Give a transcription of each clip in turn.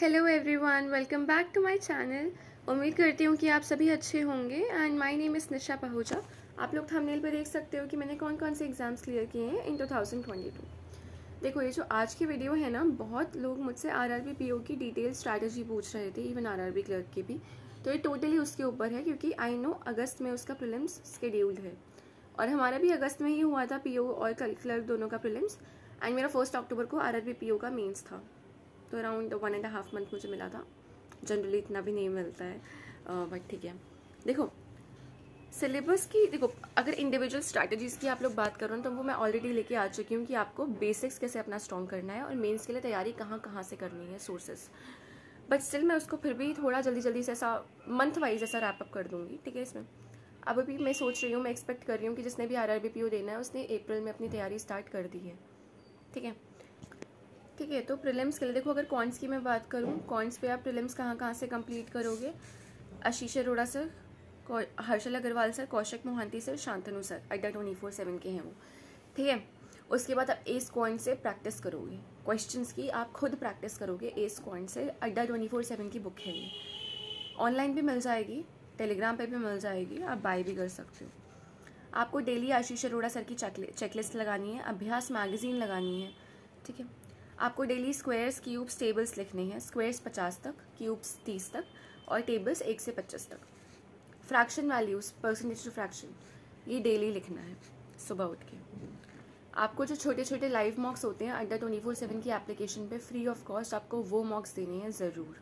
Hello everyone, welcome back to my channel. उम्मीद करती हूँ कि आप सभी अच्छे होंगे and my name is Nisha Pahuja. आप लोग थंबनेल पे देख सकते हो कि मैंने कौन कौन से एग्ज़ाम्स क्लियर किए हैं इन 2022। देखो, ये जो आज की वीडियो है ना, बहुत लोग मुझसे आरआरबी पीओ की डिटेल स्ट्रैटेजी पूछ रहे थे, इवन आरआरबी क्लर्क की भी। तो ये टोटली उसके ऊपर है क्योंकि आई नो अगस्त में उसका प्रीलिम्स शेड्यूल्ड है और हमारा भी अगस्त में ही हुआ था पीओ और क्लर्क दोनों का प्रीलिम्स। एंड मेरा 1 अक्टूबर को आरआरबी पीओ का मेंस था, तो अराउंड 1.5 मंथ मुझे मिला था। जनरली इतना भी नहीं मिलता है, बट ठीक है। देखो, सिलेबस की देखो, अगर इंडिविजुअल स्ट्रैटेजीज़ की आप लोग बात करो ना, तो वो मैं ऑलरेडी लेके आ चुकी हूँ कि आपको बेसिक्स कैसे अपना स्ट्रॉन्ग करना है और मेंस के लिए तैयारी कहाँ कहाँ से करनी है, सोर्सेस। बट स्टिल मैं उसको फिर भी थोड़ा जल्दी जल्दी से ऐसा मंथ वाइज ऐसा रैप अप कर दूंगी, ठीक है। इसमें अब अभी मैं सोच रही हूँ, मैं एक्सपेक्ट कर रही हूँ कि जिसने भी आरआरबी पीओ देना है उसने अप्रैल में अपनी तैयारी स्टार्ट कर दी है, ठीक है। ठीक है, तो प्रीलिम्स के लिए देखो, अगर कॉन्स की मैं बात करूँ, कॉन्स पे आप प्रीलिम्स कहाँ कहाँ से कंप्लीट करोगे? Ashish Arora sir, Harshal Agarwal sir, Kaushik Mohanty sir, Shantanu sir, Adda 24/7 के हैं वो, ठीक है। उसके बाद आप एस कॉइन से प्रैक्टिस करोगे, क्वेश्चंस की आप खुद प्रैक्टिस करोगे एस कॉइन से। अड्डा 24/7 की बुक है ये, ऑनलाइन भी मिल जाएगी, टेलीग्राम पे भी मिल जाएगी, आप बाय भी कर सकते हो। आपको डेली आशीष अरोड़ा सर की चेकलिस्ट लगानी है, अभ्यास मैगजीन लगानी है, ठीक है। आपको डेली स्क्वायर्स, क्यूब्स, टेबल्स लिखने हैं। स्क्वायर्स 50 तक, क्यूब्स 30 तक और टेबल्स 1 से 25 तक। Fraction values, percentage to fraction, ये डेली लिखना है सुबह उठ के। आपको जो छोटे छोटे लाइव मॉक्स होते हैं अड्डा 24/7 की एप्लीकेशन पे फ्री ऑफ कॉस्ट, आपको वो मॉक्स देने हैं ज़रूर।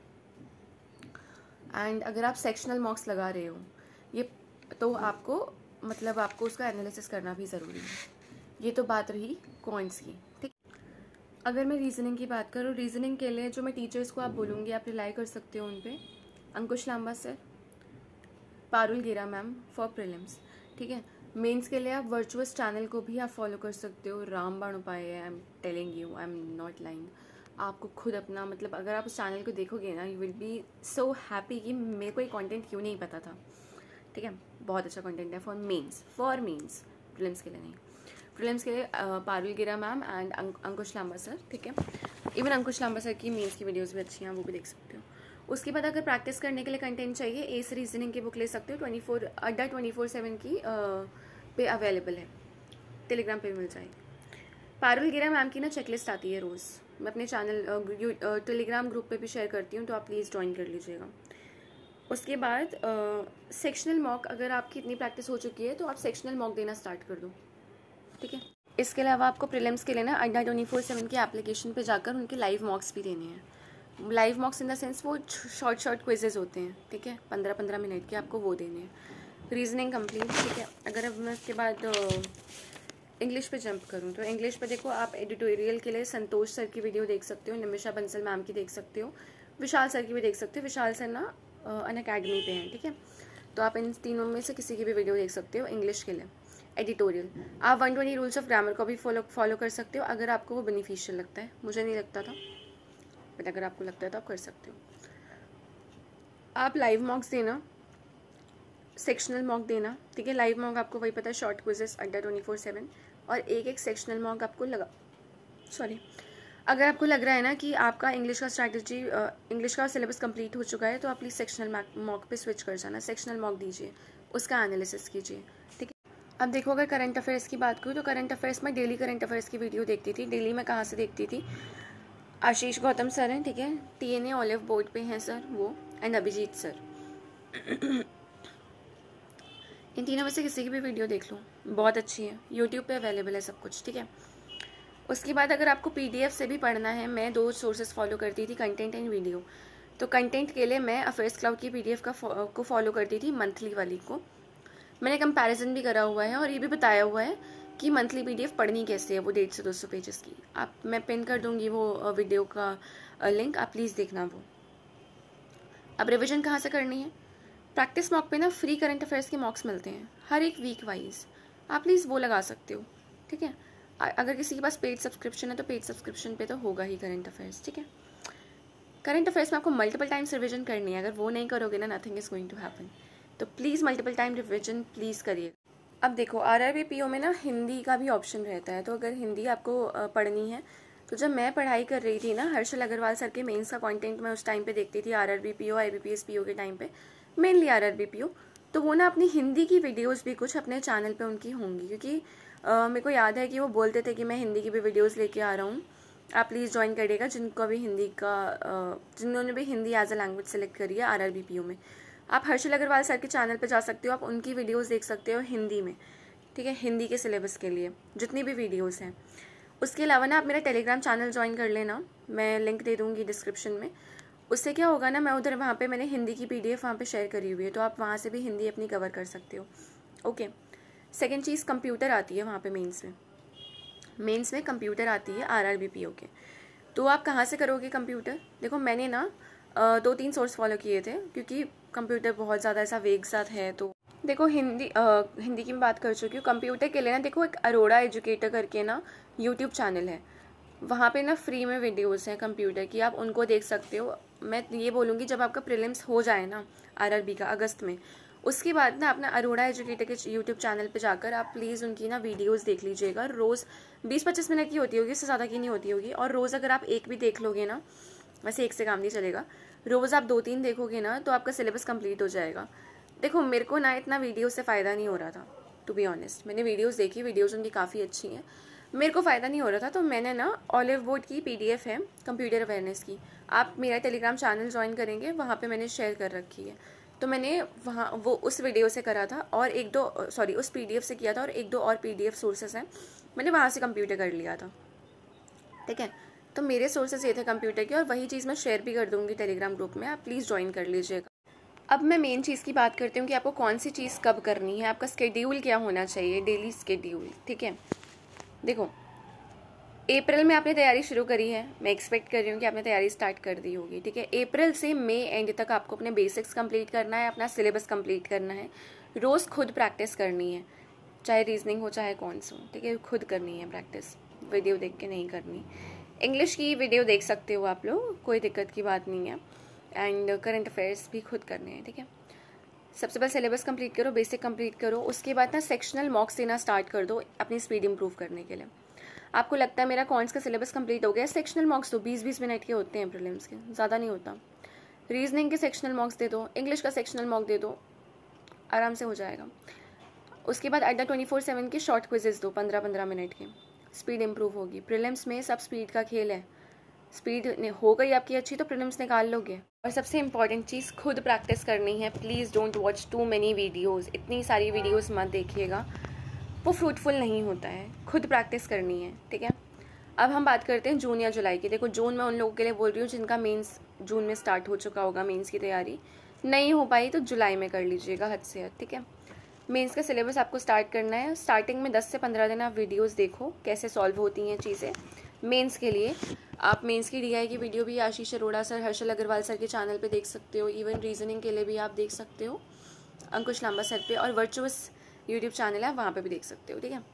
एंड अगर आप सेक्शनल मॉक्स लगा रहे हो ये, तो आपको मतलब आपको उसका एनालिसिस करना भी ज़रूरी है। ये तो बात रही कॉइन्स की, ठीक। अगर मैं रीजनिंग की बात करूँ, रीजनिंग के लिए जो मैं टीचर्स को आप बोलूँगी, आप रिलाई कर सकते हो उन पर। अंकुश लांबा सर, पारुल गेरा मैम फॉर प्रीलिम्स, ठीक है। मेंस के लिए आप वर्चुअस चैनल को भी आप फॉलो कर सकते हो, रामबाण उपाय, I am telling you, I am not lying. आपको खुद अपना मतलब अगर आप उस चैनल को देखोगे ना, you will be so happy कि मेरे को ये कंटेंट क्यों नहीं पता था, ठीक है। बहुत अच्छा कंटेंट है फॉर मेंस, प्रीलिम्स के लिए नहीं। प्रीलिम्स के लिए Parul Gira ma'am and Ankush Lamba sir, ठीक है। इवन अंकुश लांबा सर की मेंस की वीडियोस भी अच्छी हैं, वो भी देख सकते हो। उसके बाद अगर प्रैक्टिस करने के लिए कंटेंट चाहिए, एस रीजनिंग की बुक ले सकते हो, 24/7 की पे अवेलेबल है, टेलीग्राम पे भी मिल जाएगी। पारुल गिरा मैम की ना चेकलिस्ट आती है रोज़, मैं अपने चैनल टेलीग्राम ग्रुप पे भी शेयर करती हूँ, तो आप प्लीज़ ज्वाइन कर लीजिएगा। उसके बाद सेक्शनल मॉक, अगर आपकी इतनी प्रैक्टिस हो चुकी है तो आप सेक्शनल मॉक देना स्टार्ट कर दो, ठीक है। इसके अलावा आपको प्रीलिम्स के लिए ना अड्डा 24/7 की एप्लीकेशन पे जाकर उनके लाइव मॉक्स भी देने हैं। Live mocks in the sense वो शॉर्ट क्विजेज होते हैं, ठीक है, 15-15 मिनट के, आपको वो देने हैं। रीजनिंग कंप्लीट, ठीक है। अगर अब मैं उसके बाद इंग्लिश पे जंप करूँ, तो इंग्लिश पे देखो, आप एडिटोरियल के लिए संतोष सर की वीडियो देख सकते हो, निमिषा बंसल मैम की देख सकते हो, विशाल सर की भी देख सकते हो। विशाल सर ना अनअकैडमी पे हैं, ठीक है। तो आप इन तीनों में से किसी की भी वीडियो देख सकते हो इंग्लिश के लिए एडिटोरियल। आप 120 रूल्स ऑफ ग्रामर को भी फॉलो कर सकते हो अगर आपको वो बेनिफिशियल लगता है। मुझे नहीं लगता था, बट अगर आपको लगता है तो आप कर सकते हो। आप लाइव मॉक्स देना, सेक्शनल मॉक देना, ठीक है। लाइव मॉक आपको वही पता है, शॉर्ट क्विजेस अड्डा 24/7, और एक सेक्शनल मॉक आपको अगर आपको लग रहा है ना कि आपका इंग्लिश का सिलेबस कंप्लीट हो चुका है, तो आप प्लीज़ सेक्शनल मॉक पे स्विच कर जाना, सेक्शनल मॉक दीजिए, उसका एनालिसिस कीजिए, ठीक है। अब देखो, अगर करंट अफेयर्स की बात करूँ, तो करंट अफेयर्स में डेली करंट अफेयर्स की वीडियो देखती थी। डेली में कहाँ से देखती थी? आशीष गौतम सर हैं, ठीक है, TNA ऑलिव बोर्ड पे हैं सर वो, एंड अभिजीत सर। इन तीनों में से किसी की भी वीडियो देख लो, बहुत अच्छी है, यूट्यूब पे अवेलेबल है सब कुछ, ठीक है। उसके बाद अगर आपको PDF से भी पढ़ना है, मैं 2 सोर्सेज फॉलो करती थी, कंटेंट एंड वीडियो। तो कंटेंट के लिए मैं अफेयर्स क्लाउड की PDF को फॉलो करती थी, मंथली वाली को। मैंने कंपैरिजन भी करा हुआ है और ये भी बताया हुआ है कि मंथली PDF पढ़नी कैसे है, वो 150 से 200 पेजेस की। मैं पिन कर दूंगी वो वीडियो का लिंक, आप प्लीज़ देखना वो। अब रिविजन कहाँ से करनी है? प्रैक्टिस मॉक पे ना फ्री करंट अफेयर्स के मॉक्स मिलते हैं हर एक वीक वाइज, आप प्लीज़ वो लगा सकते हो, ठीक है। अगर किसी के पास पेड सब्सक्रिप्शन है तो पेड सब्सक्रिप्शन पे तो होगा ही करंट अफेयर्स, ठीक है। करंट अफेयर्स में आपको मल्टीपल टाइम्स रिविजन करनी है, अगर वो नहीं करोगे ना, nothing is going to happen. तो please multiple time revision please करिए। अब देखो, RRB PO में ना हिंदी का भी ऑप्शन रहता है, तो अगर हिंदी आपको पढ़नी है तो जब मैं पढ़ाई कर रही थी ना, हर्षल अग्रवाल सर के मेंस का कंटेंट मैं उस टाइम पे देखती थी, आरआरबी पीओ, आईबीपीएस पीओ के टाइम पे, मेनली आरआरबी पीओ। तो वो ना अपनी हिंदी की वीडियोस भी कुछ अपने चैनल पे उनकी होंगी, क्योंकि मेरे को याद है कि वो बोलते थे कि मैं हिंदी की भी वीडियोस लेके आ रहा हूँ, आप प्लीज़ ज्वाइन करिएगा जिनको भी हिंदी का जिन्होंने भी Hindi as a language select करी है आरआरबी पीओ में। आप हर्षल अग्रवाल सर के चैनल पे जा सकते हो, आप उनकी वीडियोस देख सकते हो हिंदी में, ठीक है, हिंदी के सिलेबस के लिए जितनी भी वीडियोस हैं। उसके अलावा ना आप मेरा टेलीग्राम चैनल ज्वाइन कर लेना, मैं लिंक दे दूँगी डिस्क्रिप्शन में। उससे क्या होगा ना, मैं उधर वहाँ पे मैंने हिंदी की पीडीएफ वहाँ पे शेयर करी हुई है, तो आप वहाँ से भी हिंदी अपनी कवर कर सकते हो। ओके, सेकेंड चीज़ कंप्यूटर आती है वहाँ पे मेंस में कंप्यूटर आती है आरआरबी पीओ के। तो आप कहाँ से करोगे कंप्यूटर? देखो मैंने ना 2-3 सोर्स फॉलो किए थे, क्योंकि कंप्यूटर बहुत ज़्यादा ऐसा वेग साथ है। तो देखो हिंदी की मैं बात कर चुकी हूँ। कंप्यूटर के लिए ना देखो एक अरोड़ा एजुकेटर करके ना यूट्यूब चैनल है, वहाँ पे ना फ्री में वीडियोस हैं कंप्यूटर की, आप उनको देख सकते हो। मैं ये बोलूँगी जब आपका प्रीलिम्स हो जाए ना आरआरबी का अगस्त में, उसके बाद ना अपना अरोड़ा एजुकेटर के यूट्यूब चैनल पे जाकर आप प्लीज़ उनकी ना वीडियोस देख लीजिएगा। रोज़ 20-25 मिनट की होती होगी, इससे ज़्यादा की नहीं होती होगी। और रोज़ अगर आप एक भी देख लोगे ना, वैसे एक से काम नहीं चलेगा, रोज़ आप 2-3 देखोगे ना तो आपका सिलेबस कंप्लीट हो जाएगा। देखो मेरे को ना इतना वीडियो से फ़ायदा नहीं हो रहा था, टू बी ऑनेस्ट। मैंने वीडियोस देखी, वीडियोस उनकी काफ़ी अच्छी हैं, मेरे को फ़ायदा नहीं हो रहा था। तो मैंने ना ऑलिव बोर्ड की पीडीएफ है कंप्यूटर अवेयरनेस की, आप मेरा टेलीग्राम चैनल ज्वाइन करेंगे, वहाँ पे मैंने शेयर कर रखी है। तो मैंने वहाँ वो उस वीडियो से करा था, और उस पीडीएफ से किया था, और 1-2 और पीडीएफ सोर्सेस हैं, मैंने वहाँ से कंप्यूटर कर लिया था, ठीक है। तो मेरे सोर्सेस ये थे कंप्यूटर के, और वही चीज़ मैं शेयर भी कर दूँगी टेलीग्राम ग्रुप में, आप प्लीज़ ज्वाइन कर लीजिएगा। अब मैं मेन चीज़ की बात करती हूँ कि आपको कौन सी चीज़ कब करनी है, आपका स्केड्यूल क्या होना चाहिए, डेली स्केड्यूल, ठीक है। देखो अप्रैल में आपने तैयारी शुरू करी है, मैं एक्सपेक्ट कर रही हूँ कि आपने तैयारी स्टार्ट कर दी होगी, ठीक है। अप्रैल से मई एंड तक आपको अपने बेसिक्स कंप्लीट करना है, अपना सिलेबस कंप्लीट करना है, रोज़ खुद प्रैक्टिस करनी है, चाहे रीजनिंग हो चाहे कौन सा हो, ठीक है, खुद करनी है प्रैक्टिस, वीडियो देख के नहीं करनी। इंग्लिश की वीडियो देख सकते हो आप लोग, कोई दिक्कत की बात नहीं है, एंड करंट अफेयर्स भी खुद करने हैं, ठीक है। सबसे पहले सिलेबस कंप्लीट करो, बेसिक कंप्लीट करो, उसके बाद ना सेक्शनल मॉक्स देना स्टार्ट कर दो अपनी स्पीड इंप्रूव करने के लिए। आपको लगता है मेरा कॉन्स का सिलेबस कंप्लीट हो गया, सेक्शनल मॉक्स दो, 20-20 मिनट के होते हैं प्रीलिम्स के, ज़्यादा नहीं होता। रीजनिंग के सेक्शनल मॉक्स दे दो, इंग्लिश का सेक्शनल मॉक दे दो, आराम से हो जाएगा। उसके बाद अड्डा 24/7 के शॉर्ट क्विजेज दो 15-15 मिनट के, स्पीड इंप्रूव होगी। प्रीलिम्स में सब स्पीड का खेल है, स्पीड हो गई आपकी अच्छी तो प्रीलिम्स निकाल लोगे। और सबसे इंपॉर्टेंट चीज़, खुद प्रैक्टिस करनी है। Please don't watch too many videos, इतनी सारी वीडियोज़ मत देखिएगा, वो फ्रूटफुल नहीं होता है, खुद प्रैक्टिस करनी है, ठीक है। अब हम बात करते हैं जून या जुलाई की। देखो जून में उन लोगों के लिए बोल रही हूँ जिनका मेंस जून में स्टार्ट हो चुका होगा, मेंस की तैयारी नहीं हो पाई तो जुलाई में कर लीजिएगा हद से हद, ठीक है। मेंस का सिलेबस आपको स्टार्ट करना है, स्टार्टिंग में 10 से 15 दिन आप वीडियोस देखो कैसे सॉल्व होती हैं चीज़ें मेंस के लिए। आप मेंस की डीआई की वीडियो भी आशीष अरोड़ा सर, हर्षल अग्रवाल सर के चैनल पे देख सकते हो, इवन रीजनिंग के लिए भी आप देख सकते हो अंकुश लांबा सर पे, और वर्चुअस यूट्यूब चैनल है वहाँ पे भी देख सकते हो, ठीक है।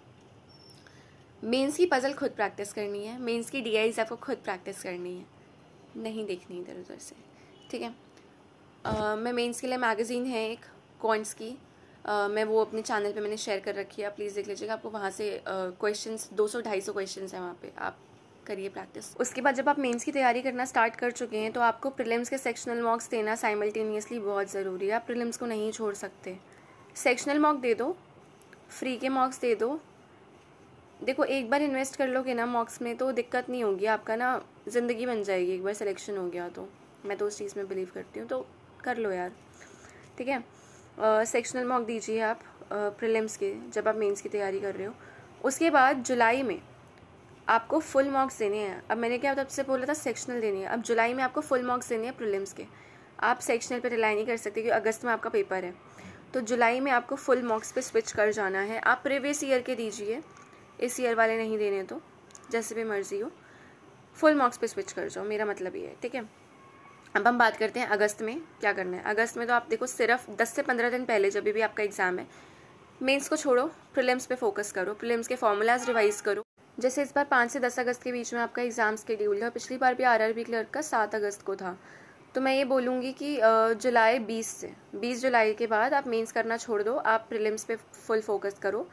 मेंस की पजल खुद प्रैक्टिस करनी है, मेंस की डीआईज आपको खुद प्रैक्टिस करनी है, नहीं देखनी इधर उधर से, ठीक है। मैं मेंस के लिए मैगज़ीन है एक क्वांट्स की, मैं वो अपने चैनल पे मैंने शेयर कर रखी है, आप प्लीज़ देख लीजिएगा। आपको वहाँ से क्वेश्चंस 200-250 क्वेश्चंस हैं वहाँ पे, आप करिए प्रैक्टिस। उसके बाद जब आप मेंस की तैयारी करना स्टार्ट कर चुके हैं तो आपको प्रीलिम्स के सेक्शनल मॉक्स देना साइमल्टेनियसली बहुत ज़रूरी है, आप प्रीलिम्स को नहीं छोड़ सकते। सेक्शनल मॉक दे दो, फ्री के मॉक्स दे दो। देखो एक बार इन्वेस्ट कर लोगे ना मॉक्स में तो दिक्कत नहीं होगी, आपका ना ज़िंदगी बन जाएगी एक बार सिलेक्शन हो गया तो, मैं तो उस चीज़ में बिलीव करती हूँ, तो कर लो यार, ठीक है। सेक्शनल मॉक दीजिए आप प्रीलिम्स के जब आप मेंस की तैयारी कर रहे हो। उसके बाद जुलाई में आपको फुल मार्क्स देने हैं। अब मैंने क्या तब से बोला था सेक्शनल देनी है, अब जुलाई में आपको फुल मार्क्स देने हैं प्रीलिम्स के। आप सेक्शनल पे रिलाई नहीं कर सकते क्योंकि अगस्त में आपका पेपर है, तो जुलाई में आपको फुल मार्क्स पे स्विच कर जाना है। आप प्रीवियस ईयर के दीजिए, इस ईयर वाले नहीं देने, तो जैसे भी मर्जी हो फुल मार्क्स पे स्विच कर जाओ, मेरा मतलब ये है, ठीक है। अब हम बात करते हैं अगस्त में क्या करना है। अगस्त में तो आप देखो सिर्फ 10 से 15 दिन पहले जब भी आपका एग्जाम है, मेंस को छोड़ो, प्रीलिम्स पे फोकस करो, प्रीलिम्स के फॉर्मूलाज रिवाइज करो। जैसे इस बार 5 से 10 अगस्त के बीच में आपका एग्जाम शेड्यूल है, पिछली बार भी आरआरबी क्लर्क का 7 अगस्त को था, तो मैं ये बोलूँगी कि जुलाई 20 जुलाई के बाद आप मेंस करना छोड़ दो, आप प्रीलिम्स पे फुल फोकस करो,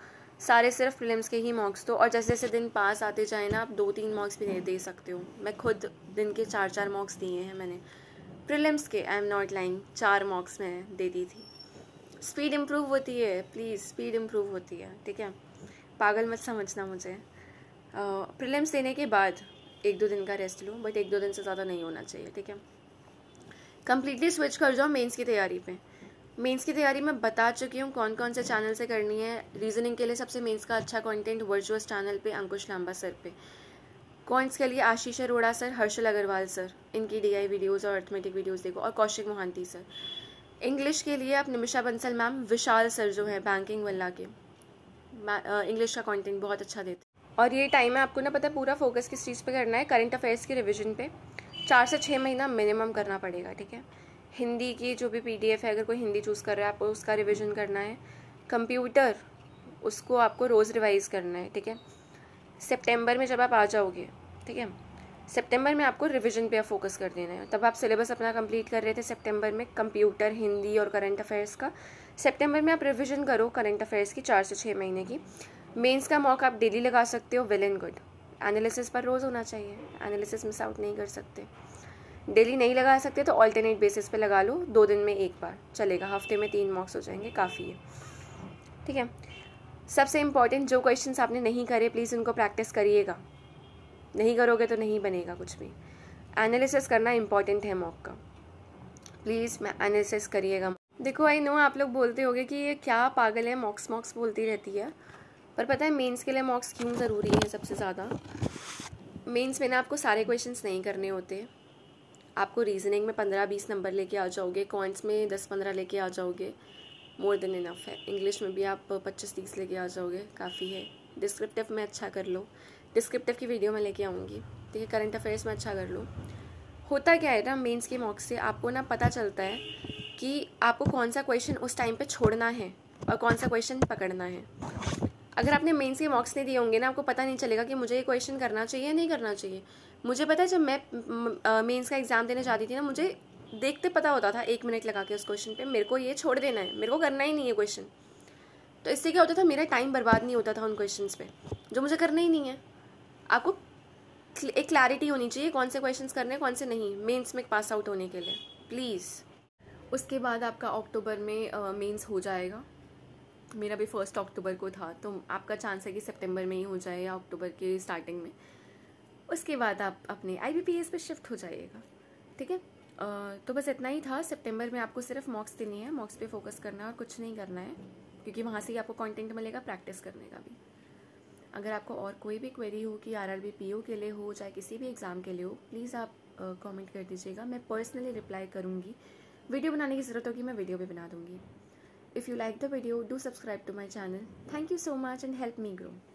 सारे सिर्फ प्रीलिम्स के ही मॉक्स दो, और जैसे जैसे दिन पास आते जाए ना, आप 2-3 मॉक्स भी दे सकते हो। मैं खुद दिन के 4-4 मॉक्स दिए हैं मैंने प्रीलिम्स के, I am not lying, 4 mocks मैं दे दी थी। स्पीड इम्प्रूव होती है, प्लीज़ स्पीड इम्प्रूव होती है, ठीक है, पागल मत समझना मुझे। प्रीलिम्स देने के बाद 1-2 दिन का रेस्ट लो, बट 1-2 दिन से ज़्यादा नहीं होना चाहिए, ठीक है। कम्प्लीटली स्विच कर जाओ मेंस की तैयारी पे। मेंस की तैयारी मैं बता चुकी हूँ कौन कौन से चैनल से करनी है। रीजनिंग के लिए सबसे मेंस का अच्छा कंटेंट वर्चुअस चैनल पे अंकुश लांबा सर पे। कॉइंस के लिए आशीष अरोड़ा सर, हर्षल अग्रवाल सर, इनकी डीआई वीडियोज़ और अर्थमेटिक वीडियोज़ देखो, और कौशिक मोहांती सर। इंग्लिश के लिए आप निमिषा बंसल मैम, विशाल सर जो है बैंकिंग वाला के, इंग्लिश का कंटेंट बहुत अच्छा देते हैं। और ये टाइम है आपको ना पता है पूरा फोकस किस चीज़ पे करना है, करंट अफेयर्स की रिवीजन पे 4 से 6 महीना मिनिमम करना पड़ेगा, ठीक है। हिंदी की जो भी पीडीएफ है, अगर कोई हिंदी चूज़ कर रहा है आपको उसका रिवीजन करना है। कंप्यूटर उसको आपको रोज़ रिवाइज़ करना है, ठीक है। सितंबर में जब आप आ जाओगे, ठीक है, सितंबर में आपको रिवीजन पे फोकस कर देना है। तब आप सिलेबस अपना कंप्लीट कर रहे थे सितंबर में, कंप्यूटर, हिंदी और करंट अफेयर्स का। सितंबर में आप रिवीजन करो करंट अफेयर्स की 4 से 6 महीने की। मेंस का मॉक आप डेली लगा सकते हो, वेल एंड गुड। एनालिसिस पर रोज़ होना चाहिए, एनालिसिस मिस आउट नहीं कर सकते। डेली नहीं लगा सकते तो ऑल्टरनेट बेसिस पे लगा लो, 2 दिन में 1 बार चलेगा, हफ्ते में 3 मॉक्स हो जाएंगे, काफ़ी है, ठीक है। सबसे इम्पॉर्टेंट, जो क्वेश्चंस आपने नहीं करे प्लीज़ उनको प्रैक्टिस करिएगा, नहीं करोगे तो नहीं बनेगा कुछ भी। एनालिसिस करना इंपॉर्टेंट है मॉक का, प्लीज़ मैं एनालिसिस करिएगा। देखो आई नो आप लोग बोलते होगे कि ये क्या पागल है, मॉक्स मॉक्स बोलती रहती है, पर पता है मेंस के लिए मॉक्स क्यों ज़रूरी है सबसे ज़्यादा। मेंस में ना आपको सारे क्वेश्चंस नहीं करने होते, आपको रीजनिंग में 15-20 नंबर लेके आ जाओगे, कॉइंस में 10-15 लेके आ जाओगे, मोर देन इनफ है। इंग्लिश में भी आप 25-30 लेके आ जाओगे, काफ़ी है। डिस्क्रिप्टिव में अच्छा कर लो, डिस्क्रिप्टिव की वीडियो मैं लेके आऊँगी, ठीक है। करंट अफेयर्स में अच्छा कर लो। होता क्या है ना, मेंस के मॉक्स से आपको ना पता चलता है कि आपको कौन सा क्वेश्चन उस टाइम पे छोड़ना है और कौन सा क्वेश्चन पकड़ना है। अगर आपने मेंस के मॉक्स नहीं दिए होंगे ना, आपको पता नहीं चलेगा कि मुझे ये क्वेश्चन करना चाहिए या नहीं करना चाहिए। मुझे पता है जब मैं मेंस का एग्ज़ाम देने जाती थी ना, मुझे देखते पता होता था 1 मिनट लगा के उस क्वेश्चन पे, मेरे को ये छोड़ देना है, मेरे को करना ही नहीं है क्वेश्चन। तो इससे क्या होता था, मेरा टाइम बर्बाद नहीं होता था उन क्वेश्चन पे जो मुझे करना ही नहीं है। आपको एक क्लैरिटी होनी चाहिए कौन से क्वेश्चन करने कौन से नहीं, मेंस में पास आउट होने के लिए प्लीज़। उसके बाद आपका अक्टूबर में मेंस हो जाएगा। मेरा भी 1 अक्टूबर को था, तो आपका चांस है कि सितंबर में ही हो जाए या अक्टूबर के स्टार्टिंग में। उसके बाद आप अपने IBPS पे शिफ्ट हो जाइएगा, ठीक है। तो बस इतना ही था। सितंबर में आपको सिर्फ मॉक्स देनी है, मॉक्स पे फोकस करना है और कुछ नहीं करना है, क्योंकि वहाँ से ही आपको कंटेंट मिलेगा प्रैक्टिस करने का भी। अगर आपको और कोई भी क्वेरी हो कि RRB PO के लिए हो चाहे किसी भी एग्ज़ाम के लिए हो, प्लीज़ आप कमेंट कर दीजिएगा, मैं पर्सनली रिप्लाई करूँगी। वीडियो बनाने की ज़रूरत होगी, मैं वीडियो भी बना दूँगी। If you like the video, do subscribe to my channel. Thank you so much and help me grow.